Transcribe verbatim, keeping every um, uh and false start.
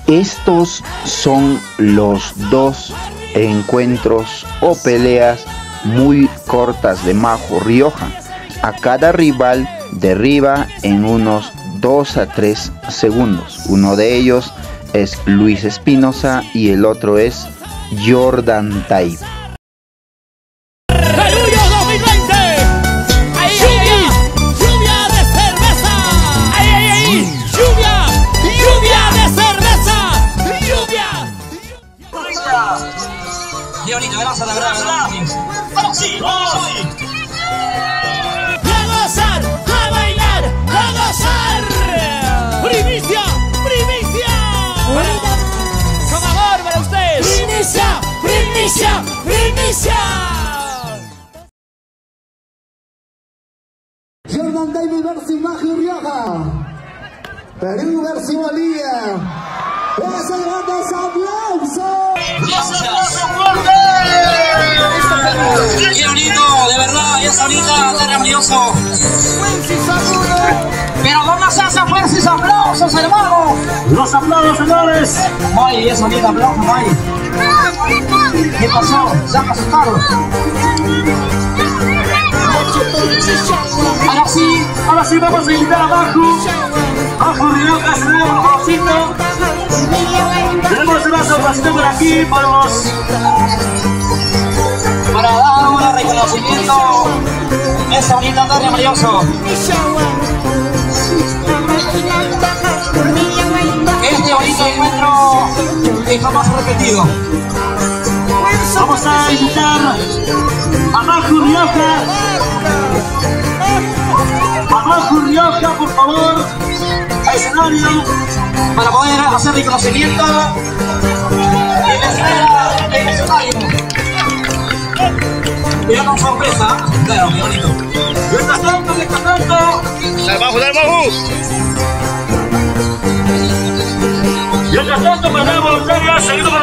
Estos son los dos encuentros o peleas muy cortas de Majo Rioja. A cada rival derriba en unos dos a tres segundos. Uno de ellos es Luis Espinosa y el otro es Jordan Type. Leonito, gracias, la verdad, verdad. ¡Vamos, sí! ¡Vamos, sí! ¡A gozar! ¡A bailar! ¡A gozar! ¡Primicia! ¡Primicia! ¡Con amor para ustedes! ¡Primicia! ¡Primicia! ¡Primicia! Jordan Type versus Majo Rioja. Perú versus Bolivia. ¡Ese grandes aplausos! ¡Qué bonito! De verdad, esa bonita, maravilloso. Pero con más salsa, fuerza y aplausos, hermano. Los aplausos, señores. Ay, esa bonita aplauso, ay. ¿Qué pasó? Se han asustado. Ahora sí, ahora sí vamos a invitar a Majo. Majo Rioja, se ve un cosito. Tenemos una sorpresa por aquí para los... para dar un reconocimiento a esa bonita tarde maravilloso. Este bonito encuentro que jamás repetido. Vamos a invitar a Majo Rioja. A Majo Rioja, por favor, al escenario para poder hacer reconocimiento en la escena del escenario. Mira con sorpresa, claro, qué bonito. Mientras tanto, mientras tanto. ¡Dale, Majo, dale, Majo! Mientras tanto, mandamos, seguido